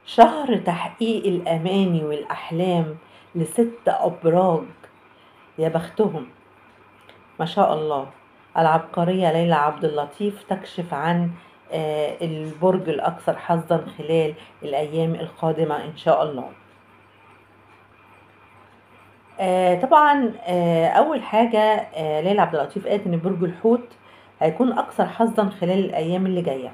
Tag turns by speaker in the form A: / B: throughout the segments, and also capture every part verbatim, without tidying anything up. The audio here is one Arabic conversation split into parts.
A: شهر تحقيق الأماني والأحلام لست أبراج. يا بختهم، ما شاء الله. العبقرية ليلى عبد اللطيف تكشف عن آه، البرج الأكثر حظا خلال الأيام القادمة إن شاء الله. آه، طبعا آه، أول حاجة، آه، ليلى عبد اللطيف قالت إن برج الحوت هيكون أكثر حظا خلال الأيام اللي جاية،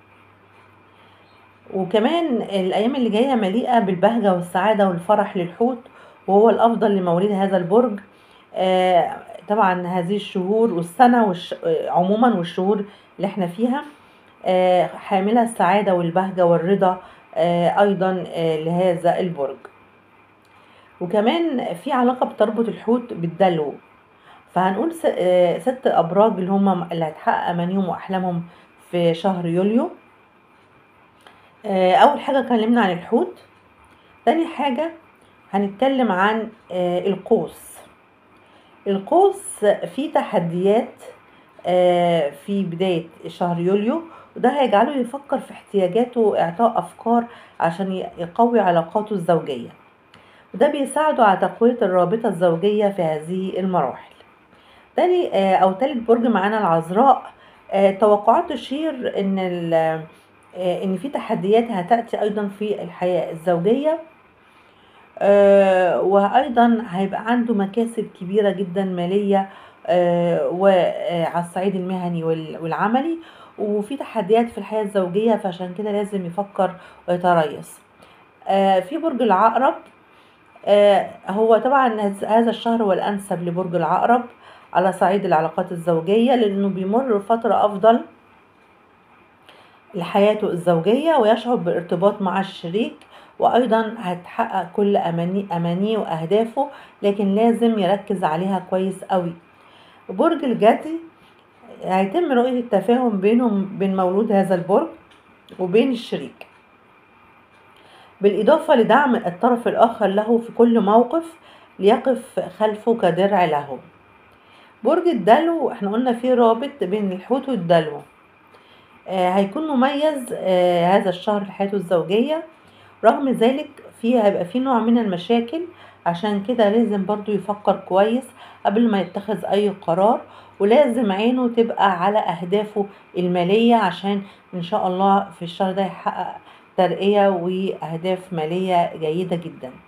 A: وكمان الأيام اللي جاية مليئة بالبهجة والسعادة والفرح للحوت، وهو الأفضل لمواليد هذا البرج. آه، طبعا هذه الشهور والسنة والش... آه، عموما والشهور اللي احنا فيها آه، حاملة السعادة والبهجة والرضا آه، أيضا آه، لهذا البرج. وكمان في علاقة بتربط الحوت بالدلو، فهنقول س- آه، ست أبراج اللي هم اللي هتحقق أمانيهم وأحلامهم في شهر يوليو. آه، أول حاجة اتكلمنا عن الحوت. تاني حاجة هنتكلم عن آه، القوس. القوس فيه تحديات آه، في بداية شهر يوليو، وده هيجعله يفكر في احتياجاته وإعطاء أفكار عشان يقوي علاقاته الزوجية، وده بيساعده على تقوية الرابطة الزوجية في هذه المراحل. تاني آه، أو تالت برج معانا العذراء. آه، توقعات تشير إن ال- آه، إن في تحديات هتأتي أيضا في الحياة الزوجية، آه، وأيضا هيبقى عنده مكاسب كبيرة جدا مالية آه، وعلى الصعيد المهني وال- والعملي، وفي تحديات في الحياة الزوجية، فعشان كده لازم يفكر ويتريث. آه، في برج العقرب. آه، هو طبعا هز- هذا الشهر هو الأنسب لبرج العقرب على صعيد العلاقات الزوجية، لأنه بيمر فترة أفضل لحياته الزوجية ويشعر بالارتباط مع الشريك، وأيضا هتحقق كل أماني أمانيه وأهدافه، لكن لازم يركز عليها كويس قوي. برج الجدي هيتم رؤية التفاهم بينهم بين مولود هذا البرج وبين الشريك، بالإضافة لدعم الطرف الآخر له في كل موقف ليقف خلفه كدرع له. برج الدلو احنا قلنا فيه رابط بين الحوت والدلو. آه هيكون مميز آه هذا الشهر لحياته الزوجية، رغم ذلك فيه هيبقى فيه نوع من المشاكل، عشان كده لازم برضو يفكر كويس قبل ما يتخذ أي قرار، ولازم عينه تبقى على أهدافه المالية عشان إن شاء الله في الشهر ده يحقق ترقية وأهداف مالية جيدة جدا.